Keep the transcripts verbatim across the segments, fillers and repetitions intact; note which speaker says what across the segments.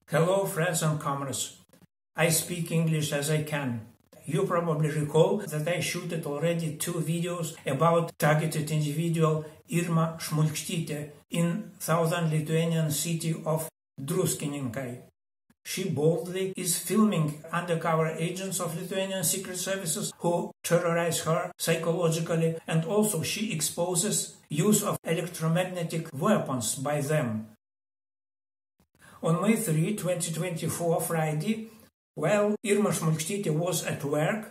Speaker 1: Hello, friends and comrades. I speak English as I can. You probably recall that I shooted already two videos about targeted individual Irma Šmulkštytė in southern Lithuanian city of Druskininkai. She boldly is filming undercover agents of Lithuanian secret services who terrorize her psychologically, and also she exposes use of electromagnetic weapons by them. On May third, twenty twenty-four, Friday, while Irma Šmulkštytė was at work,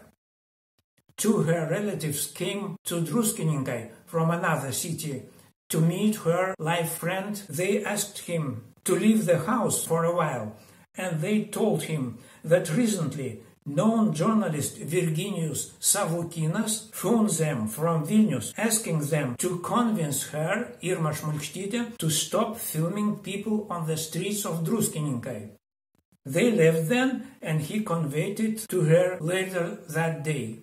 Speaker 1: two her relatives came to Druskininkai from another city to meet her live friend. They asked him to leave the house for a while, and they told him that recently known journalist Virginijus Savukynas phoned them from Vilnius, asking them to convince her, Irma Šmulkštytė, to stop filming people on the streets of Druskininkai. They left then, and he conveyed it to her later that day.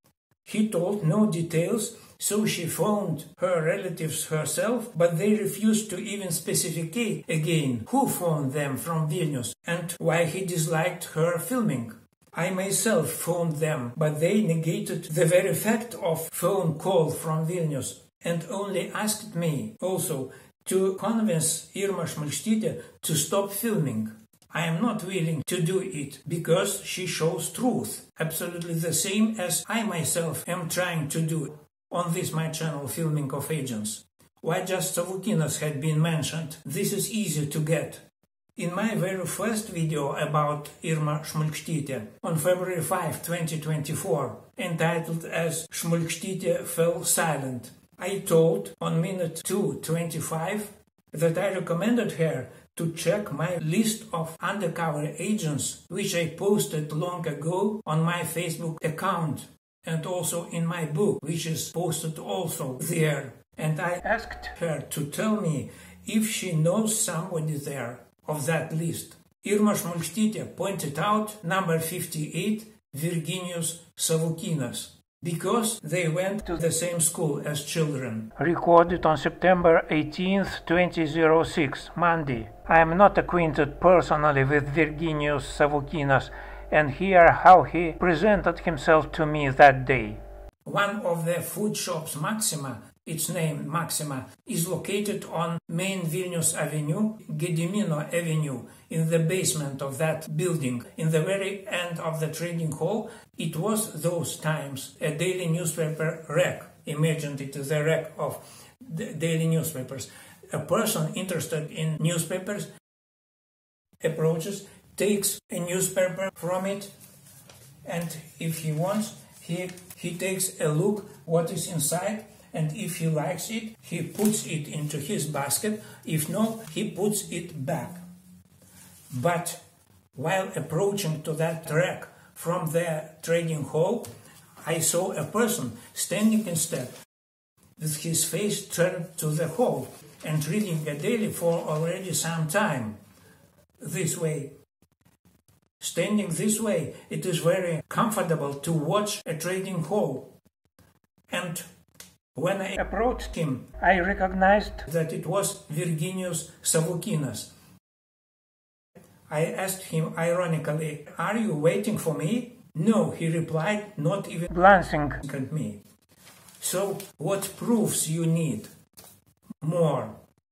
Speaker 1: He told no details, so she phoned her relatives herself, but they refused to even specify again who phoned them from Vilnius and why he disliked her filming. I myself phoned them, but they negated the very fact of phone call from Vilnius and only asked me also to convince Irma Šmulkštytė to stop filming. I am not willing to do it because she shows truth, absolutely the same as I myself am trying to do on this my channel, Filming of Agents. Why just Savukynas had been mentioned? This is easy to get. In my very first video about Irma Šmulkštytė on February fifth, twenty twenty-four, entitled as Šmulkštytė Fell Silent, I told on minute two twenty-five that I recommended her to check my list of undercover agents, which I posted long ago on my Facebook account and also in my book, which is posted also there. And I asked her to tell me if she knows somebody there of that list. Irma Šmulkštytė pointed out number fifty-eight, Virginijus Savukynas, because they went to the same school as children. Recorded on September eighteenth, twenty oh six, Monday. I am not acquainted personally with Virginijus Savukynas, and hear how he presented himself to me that day. One of the food shops, Maxima, its name Maxima, is located on main Vilnius Avenue, Gedimino Avenue, in the basement of that building, in the very end of the trading hall. It was those times a daily newspaper rack. Imagine it is a rack of daily newspapers. A person interested in newspapers approaches, takes a newspaper from it, and if he wants, he, he takes a look what is inside, and if he likes it, he puts it into his basket. If not, he puts it back. But while approaching to that rack from the trading hall, I saw a person standing instead with his face turned to the hall and reading a daily for already some time. This way. Standing this way, it is very comfortable to watch a trading hall. And when I approached him, I recognized that it was Virginijus Savukynas. I asked him ironically, "Are you waiting for me?" "No," he replied, not even glancing at me. So, what proofs you need? More.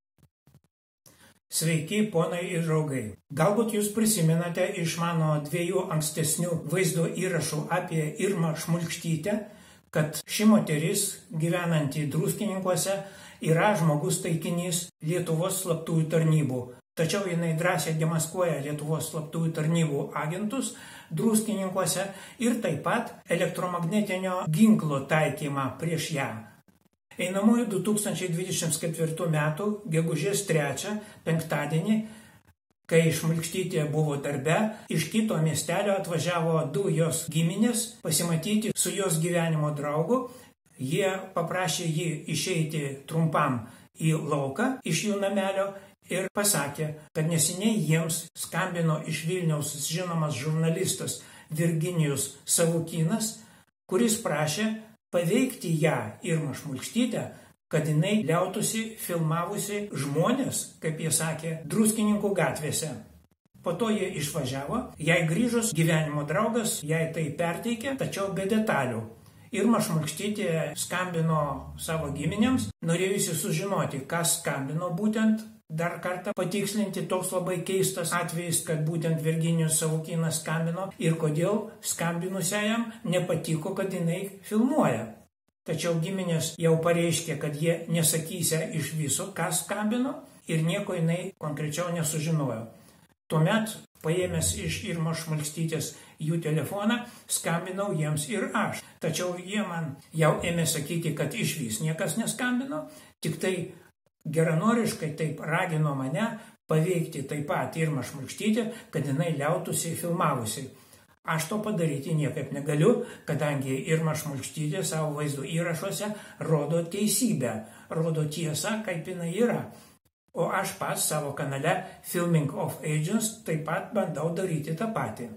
Speaker 1: Sveiki, ponai ir draugai. Galbūt jūs prisimenate iš mano dviejų ankstesnių vaizdo įrašų apie Irmą Šmulkštytę, kad ši moteris, gyvenanti Druskininkuose, yra žmogus taikinys Lietuvos slaptųjų tarnybų. Tačiau jinai drąsiai demaskuoja Lietuvos slaptųjų tarnybų agentus Druskininkuose ir taip pat elektromagnetinio ginklo taikymą prieš ją. Einamųjų du tūkstančiai dvidešimt ketvirtų metų gegužės trečią, penktadienį, kai Šmulkštytė buvo darbe, iš kito miestelio atvažiavo du jos giminės pasimatyti su jos gyvenimo draugu. Jie paprašė jį išeiti trumpam į lauką iš jų namelio ir pasakė, kad neseniai jiems skambino iš Vilniaus žinomas žurnalistas Virginijus Savukynas, kuris prašė paveikti ją, Irmą Šmulkštytę, kad jinai liautųsi filmavusi žmonės, kaip jie sakė, Druskininkų gatvėse. Po to jie išvažiavo, jai grįžus gyvenimo draugas jai tai perteikė, tačiau be detalių. Irma Šmulkštytė skambino savo giminėms, norėjusi sužinoti, kas skambino būtent, dar kartą patikslinti toks labai keistas atvejis, kad būtent Virginijus Savukynas skambino ir kodėl skambinusiajam nepatiko, kad jinai filmuoja. Tačiau giminės jau pareiškė, kad jie nesakysia iš viso, kas skambino ir nieko jinai konkrečiau nesužinojo. Tuomet, paėmęs iš Irmos Šmulkštytės jų telefoną, skambinau jiems ir aš. Tačiau jie man jau ėmė sakyti, kad iš vis niekas neskambino, tik tai geranoriškai taip ragino mane paveikti taip pat Irmą Šmulkštytę, kad jinai liautųsi filmavusi. Aš to padaryti niekaip negaliu, kadangi Irma Šmulkštytė savo vaizdo įrašuose rodo teisybę, rodo tiesą, kaip jinai yra. O aš pats savo kanale Filming of Agents taip pat bandau daryti tą patį.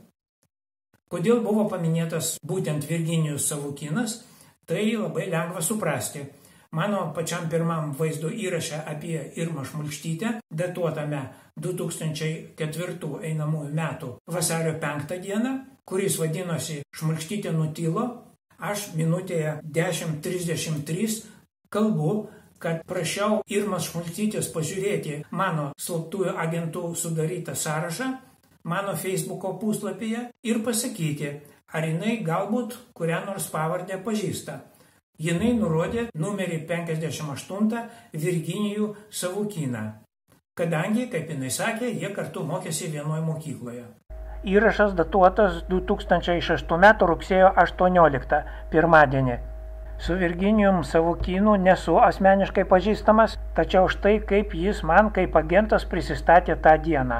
Speaker 1: Kodėl buvo paminėtas būtent Virginijus Savukynas, tai labai lengva suprasti. Mano pačiam pirmam vaizdo įraše apie Irmą Šmulkštytę, datuotame du tūkstančiai ketvirtų einamųjų metų vasario penktą dieną, kuris vadinosi Šmulkštytė nutilo, aš minutėje dešimt trisdešimt trys kalbu, kad prašiau Irmos Šmulkštytės pažiūrėti mano slaptųjų agentų sudarytą sąrašą mano Facebooko puslapyje ir pasakyti, ar jinai galbūt kurią nors pavardę pažįsta. Jinai nurodė numerį penkiasdešimt aštuntą Virginijų Savukyną, kadangi, kaip jinai sakė, jie kartu mokėsi vienoje mokykloje. Įrašas datuotas du tūkstančiai šeštų metų rugsėjo aštuonioliktą, pirmadienį. Su Virginijum Savukynu nesu asmeniškai pažįstamas, tačiau štai kaip jis man kaip agentas prisistatė tą dieną.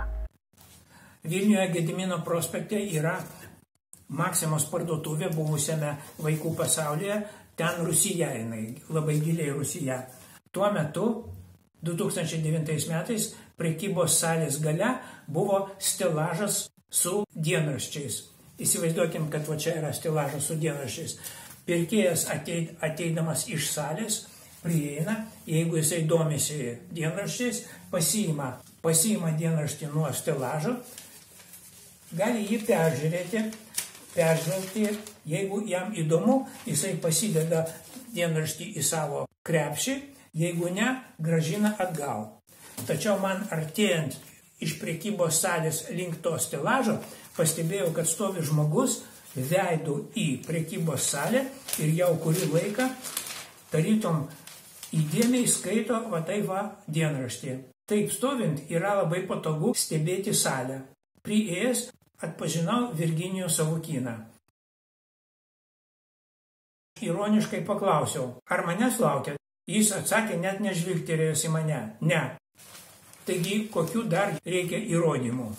Speaker 1: Vilniuje Gedimino prospekte yra Maksimos parduotuvė buvusiame vaikų pasaulyje, ten Rusija jinai, labai giliai Rusija. Tuo metu, du tūkstančiai devintais metais, prekybos salės gale buvo stelažas su dienraščiais. Įsivaizduokim, kad va čia yra stelažas su dienraščiais. Pirkėjas ateidamas iš salės prieina, jeigu jisai domisi dienraščiais, pasiima, pasiima dienraštį nuo stelažo, gali jį peržiūrėti, peržvelgti, jeigu jam įdomu, jisai pasideda dienraštį į savo krepšį, jeigu ne, grąžina atgal. Tačiau man artėjant iš prekybos salės link to stelažo, pastebėjau, kad stovi žmogus veidų į prekybos salę ir jau kurį laiką tarytum įdėmiai skaito va tai va dienraštį. Taip stovint yra labai patogu stebėti salę. Priėjęs atpažinau Virginijų Savukyną. Ironiškai paklausiau, ar manęs laukia? Jis atsakė net nežvilgterėjęs į mane. Ne. Taigi, kokių dar reikia įrodymų?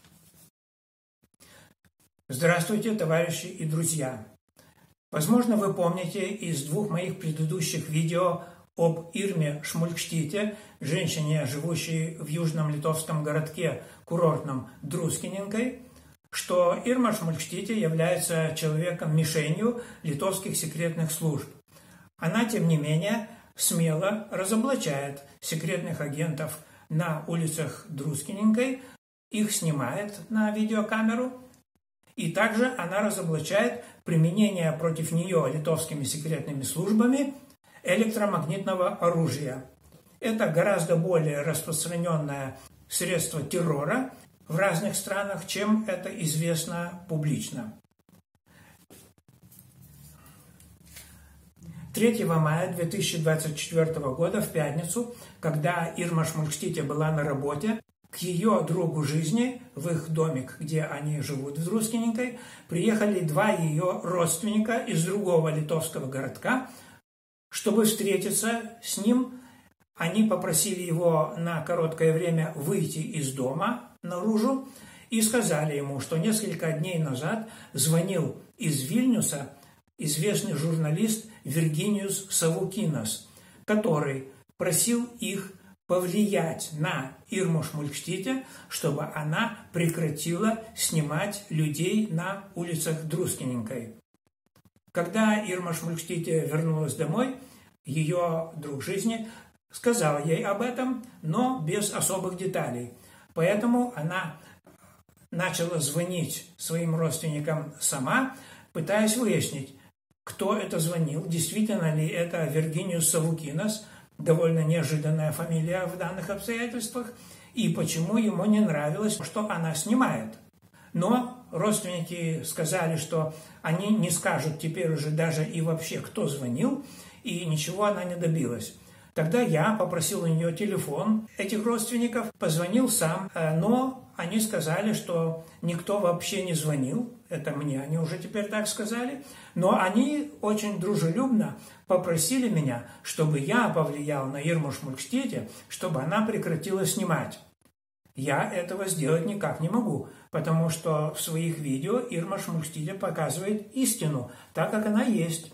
Speaker 1: Здравствуйте, товарищи и друзья! Возможно, вы помните из двух моих предыдущих видео об Ирме Шмулкштите, женщине, живущей в южном литовском городке курортном Друскиненкой, что Ирма Шмулкштите является человеком-мишенью литовских секретных служб. Она, тем не менее, смело разоблачает секретных агентов на улицах Друскиненкой, их снимает на видеокамеру, и также она разоблачает применение против нее литовскими секретными службами электромагнитного оружия. Это гораздо более распространенное средство террора в разных странах, чем это известно публично. третьего мая две тысячи двадцать четвёртого года, в пятницу, когда Ирма Шмулкштите была на работе, к ее другу жизни, в их домик, где они живут в Друскиненкой, приехали два ее родственника из другого литовского городка, чтобы встретиться с ним. Они попросили его на короткое время выйти из дома наружу и сказали ему, что несколько дней назад звонил из Вильнюса известный журналист Virginijus Savukynas, который просил их повлиять на Ирму Шмулкштите, чтобы она прекратила снимать людей на улицах Друскиненкой. Когда Ирма Шмулкштите вернулась домой, ее друг жизни сказал ей об этом, но без особых деталей. Поэтому она начала звонить своим родственникам сама, пытаясь выяснить, кто это звонил, действительно ли это Виргиниус Савукинас, довольно неожиданная фамилия в данных обстоятельствах, и почему ему не нравилось, что она снимает. Но родственники сказали, что они не скажут теперь уже даже и вообще, кто звонил, и ничего она не добилась. Тогда я попросил у нее телефон этих родственников, позвонил сам, но они сказали, что никто вообще не звонил, это мне они уже теперь так сказали, но они очень дружелюбно попросили меня, чтобы я повлиял на Ирму Шмулькштите, чтобы она прекратила снимать. Я этого сделать никак не могу, потому что в своих видео Ирма Шмулькштите показывает истину, так как она есть.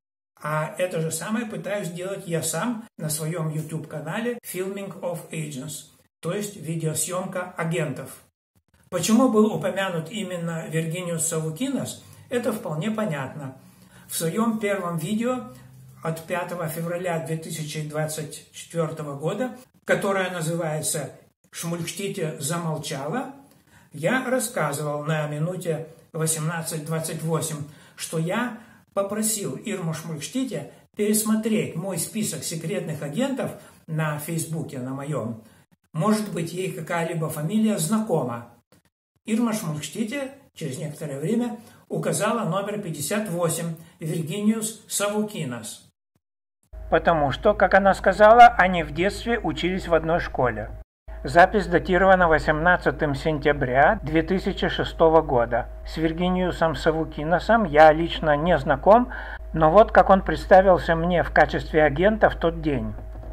Speaker 1: А это же самое пытаюсь сделать я сам на своем YouTube-канале Filming of Agents, то есть видеосъемка агентов. Почему был упомянут именно Виргиниус Савукинас, это вполне понятно. В своем первом видео от пятого февраля две тысячи двадцать четвёртого года, которое называется «Шмулькштите замолчала», я рассказывал на минуте восемнадцать двадцать восемь, что я попросил Ирму Шмулькштите пересмотреть мой список секретных агентов на Фейсбуке, на моем. Может быть, ей какая-либо фамилия знакома. Ирма Шмулькштите через некоторое время указала номер пятьдесят восемь, Виргиниус Савукинас. Потому что, как она сказала, они в детстве учились в одной школе. Запись датирована восемнадцатого сентября две тысячи шестого года. С Виргиниусом Савукинасом я лично не знаком, но вот как он представился мне в качестве агента в тот день.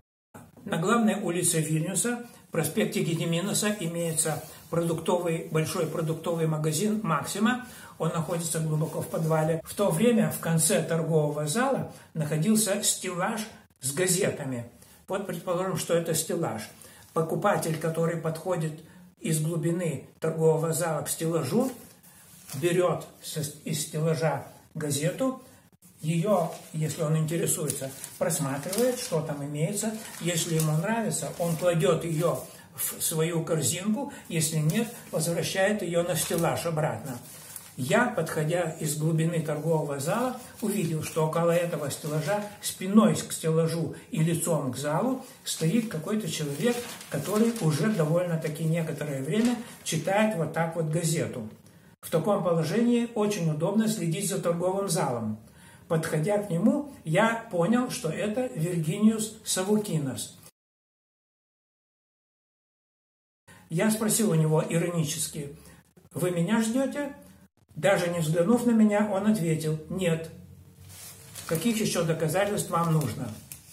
Speaker 1: На главной улице Вильнюса, проспекте Гедиминаса, имеется продуктовый, большой продуктовый магазин «Максима». Он находится глубоко в подвале. В то время в конце торгового зала находился стеллаж с газетами. Вот предположим, что это стеллаж. Покупатель, который подходит из глубины торгового зала к стеллажу, берет из стеллажа газету, ее, если он интересуется, просматривает, что там имеется. Если ему нравится, он кладет ее в свою корзинку, если нет, возвращает ее на стеллаж обратно. Я, подходя из глубины торгового зала, увидел, что около этого стеллажа, спиной к стеллажу и лицом к залу, стоит какой-то человек, который уже довольно-таки некоторое время читает вот так вот газету. В таком положении очень удобно следить за торговым залом. Подходя к нему, я понял, что это Виргиниус Савукинас. Я спросил у него иронически: «Вы меня ждете?» Даже не взглянув на меня, он ответил: «Нет». Каких еще доказательств вам нужно?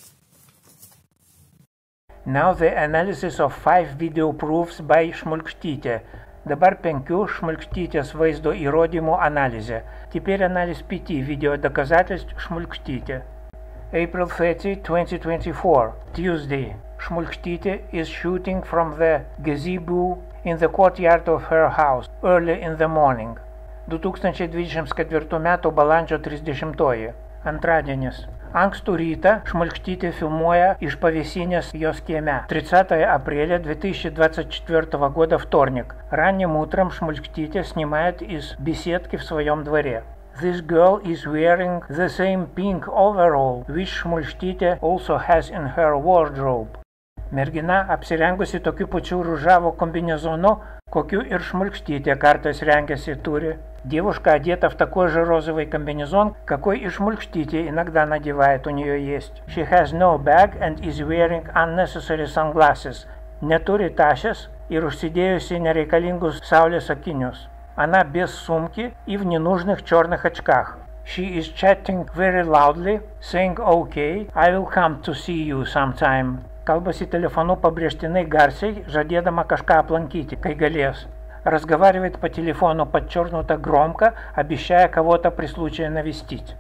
Speaker 1: Now the analysis of five video proofs by Šmulkštytė. Dabar penkių Šmulkštytės vaizdo įrodymų analizė. Теперь анализ пяти видеодоказательств Šmulkštytė. April thirtieth, twenty twenty-four, Tuesday. Šmulkštytė is shooting from the gazebo in the courtyard of her house early in the morning. du tūkstančiai dvidešimt ketvirtų metų balandžio trisdešimtoji. Antradienis. Ankstų rytą Šmulkštytė filmuoja iš pavėsinės jos kieme. тридцатого апреля две тысячи двадцать четвёртого года, вторник. Ранним утром Шмулькштите снимает из беседки в своем дворе. This girl is wearing the same pink overall, which Šmulkštite also has in her wardrobe. Mergina apsirengusi tokiu pačiu ružavo комбинезону, kokiu ir Šmulkštite kartais rengiasi turi. Девушка одета в такой же розовый комбинезон, какой и Šmulkštite иногда надевает, у нее есть. She has no bag and is wearing unnecessary sunglasses. Neturi tašės ir užsidėjusi nereikalingus saulės akinius. Она без сумки и в ненужных черных очках. She is chatting very loudly, saying okay, I will come to see you sometime. Kalbasi telefonu pabrėžtinai garsiai, žadėdama kažką aplankyti, kai galės. Разговаривает по телефону подчеркнуто громко, обещая кого-то при случае навестить.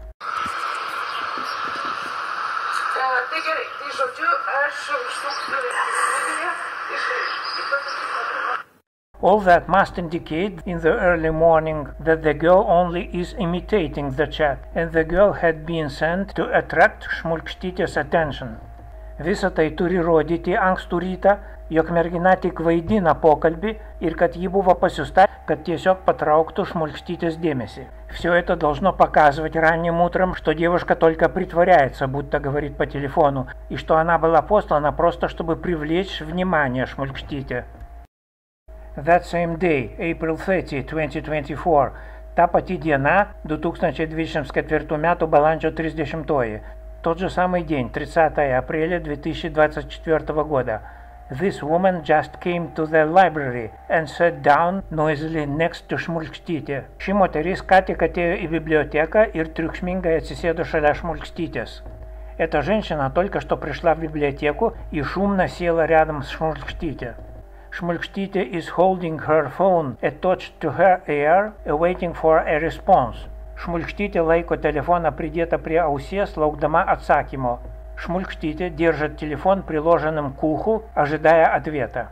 Speaker 1: All that must indicate in the early morning that the girl only is imitating the chat, and the girl had been sent to attract Šmulkštitės attention. Visą tai turi rodyti ankstų rytą,
Speaker 2: jog mergina tik vaidina pokalbį ir kad ji buvo pasiųста, kad tiesiog patrauktų Шмулькштитės дėмesį. Все это должно показывать ранним утром, что девушка только притворяется, будто говорит по телефону, и что она была послана просто, чтобы привлечь внимание Шмулькштите. That same day, April thirtieth, twenty twenty-four, ta pati diena, du tūkstančiai dvidešimt ketvirtų metų balandžio trisdešimtoji, тот же самый день, тридцатое апреля две тысячи двадцать четвёртого года. This woman just came to the library and sat down noisily next to Шмулькштите. Ši moteris ką tik atėjo į библиотеką ir triukšmingai atsisėdo šalia Шмулькштитės. Эта женщина только что пришла в библиотеку и шумно села рядом с Шмулькштите. Шмулькштите is holding her phone attached to her ear, awaiting for a response. Шмулькштите laiko telefoną pridėtą prie ausies, laukdama atsakymo. Шмулькштите держит телефон приложенным к уху, ожидая ответа.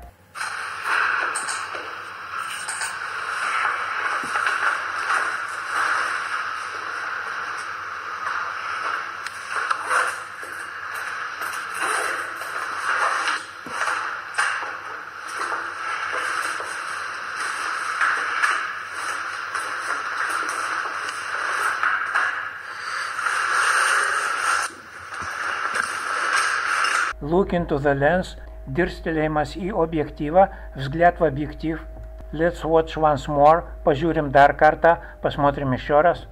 Speaker 2: Look into the lens, dirstelėjimas į objektyvą, взгляд в объектив. Let's watch once more, пожурим дар карта, посмотрим еще раз.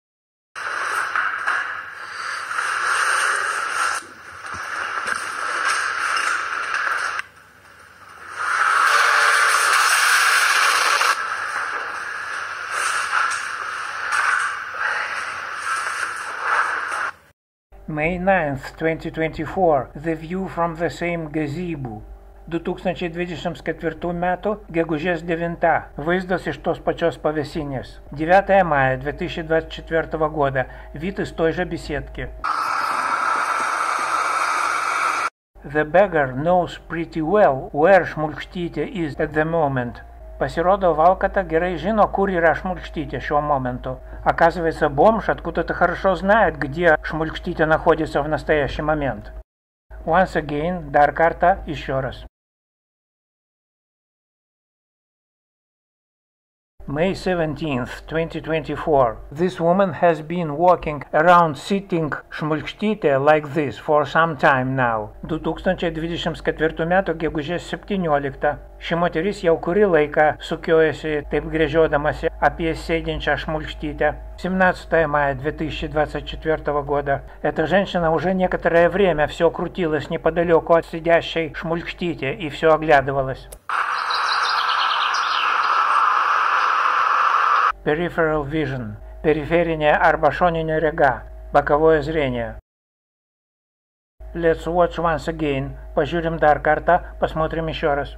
Speaker 2: May ninth, twenty twenty-four, the view from the same gazebo. du tūkstančiai dvidešimt ketvirtų metų, gegužės devinta, vaizdas iš tos pačios pavėsinės. девятое мая две тысячи двадцать четвёртого года, вид из той же беседки. The beggar knows pretty well where Шмулькштите is at the moment. Pasirodo, Valkata gerai žino, kur yra Шмулькштите šiuo моменту. Оказывается, бомж откуда-то хорошо знает, где Шмулькштите находится в настоящий момент. Once again, дар карта, еще раз. May seventeenth, twenty twenty-four. This woman has been walking around sitting Шмулькштите like this for some time now. du tūkstančiai dvidešimt ketvirtų metų gegužės septynioliktą. Ši moteris jau kurį laiką sukiojasi, taip gręžiodamasi apie sėdinčią Шмулькштите. семнадцатое мая две тысячи двадцать четвёртого года. Эта женщина уже некоторое время все крутилась неподалеку от сидящей Шмулькштите и все оглядывалась. Peripheral vision. Периферия arba šoninė rega. Боковое зрение. Let's watch once again. Пожурим дар карта, посмотрим еще раз.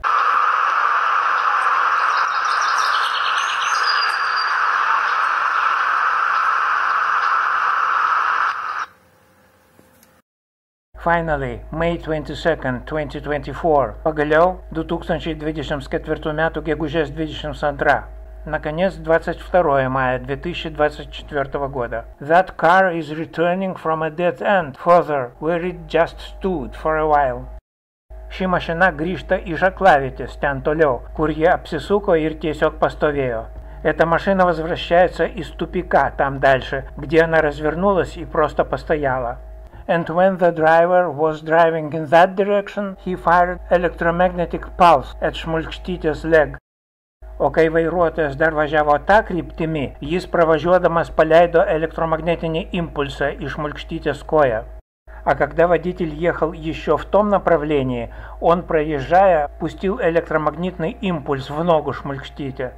Speaker 2: Finally, May twenty-second, twenty twenty-four. Pagaliau, du tūkstančiai dvidešimt ketvirtų metų gegužės dvidešimt antra. Наконец, двадцать второе мая две тысячи двадцать четвёртого года. That car is returning from a dead end further, where it just stood for a while. Ši mašina grįžta iš aklavietės ten toliau, kur jie apsisuko ir tiesiog pastovėjo. Эта машина возвращается из тупика там дальше, где она развернулась и просто постояла. And when the driver was driving in that direction, he fired electromagnetic pulse at Šmulькštitės leg. O kai vairuotojas dar važiavo tą kryptimi, jis pravažiuodamas paleido электромагнитный импульса į Šмулькštitės koją. А когда водитель ехал еще в том направлении, он, проезжая, пустил электромагнитный импульс в ногу Šmulькštite.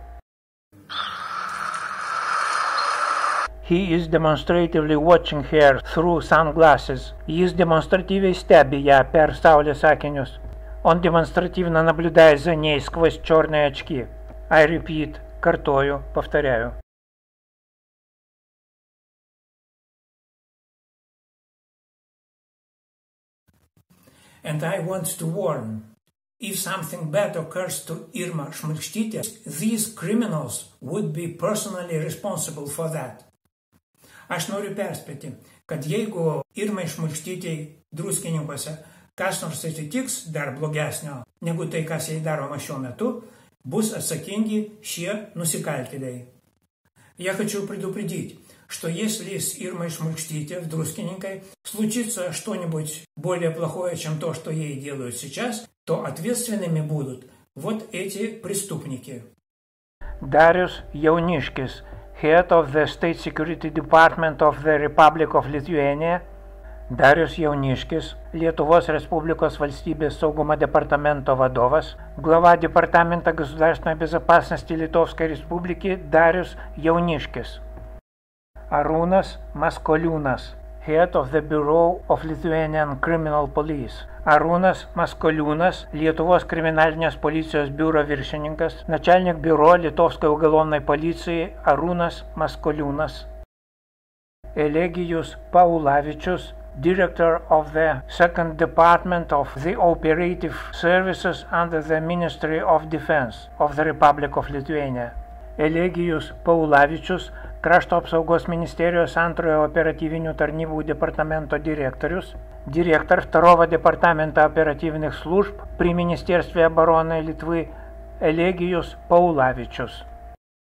Speaker 2: He is demonstratively watching her through sunglasses. Jis демонстративно stebi ją per saulės akinius. Он демонстративно наблюдает за ней сквозь черные очки. I repeat, картою, повторяю.
Speaker 1: And I want to warn, if something bad occurs to Irma Šmulькštitė, these criminals would be personally responsible for that. Aš noriu perspėti, kad jeigu Irmai Šmulькštitei Druskininkuose kas nors atsitiks dar blogesnio negu tai, kas jai daroma šiuo metu, bus отсакинги шie нусикальтелей. Я хочу предупредить, что если с Ирмой Шмульгштите в Друскиненькой случится что-нибудь более плохое, чем то, что ей делают сейчас, то ответственными будут вот эти преступники.
Speaker 2: Darius Jauniškis, Head of the State Security Department of the Republic of Lithuania. Darius Jauniškis, Lietuvos Respublikos valstybės saugumo департамento vadovas, глава Департамента государственной безопасности Литовской Республики Darius Jauniškis. Arūnas Maskoliūnas, Head of the Bureau of Lithuanian Criminal Police. Arūnas Maskoliūnas, Lietuvos kriminalinės policijos biuro viršininkas, начальник бюро Литовской уголовной полиции Arūnas Maskoliūnas. Elegijus Paulavičius, Director of the Second Department of the Operative Services under the Ministry of Defense of the Republic of Lithuania. Elegijus Paulavičius, Krašto apsaugos ministerijos antrojo оперативinių tarnybų департамento директорюс, директор второго департамента оперативных служб при Министерстве обороны Литвы Elegijus Paulavičius.